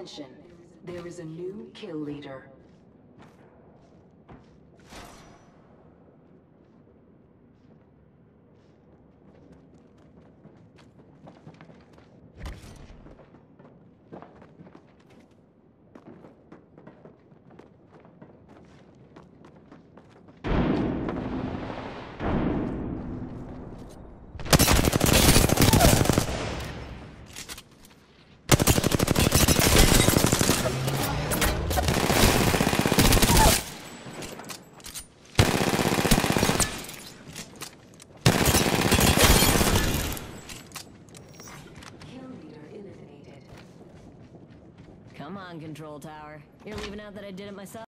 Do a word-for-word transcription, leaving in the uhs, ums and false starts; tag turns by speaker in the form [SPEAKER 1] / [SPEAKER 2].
[SPEAKER 1] Attention, there is a new kill leader.
[SPEAKER 2] Come on, Control Tower. You're leaving out that I did it myself?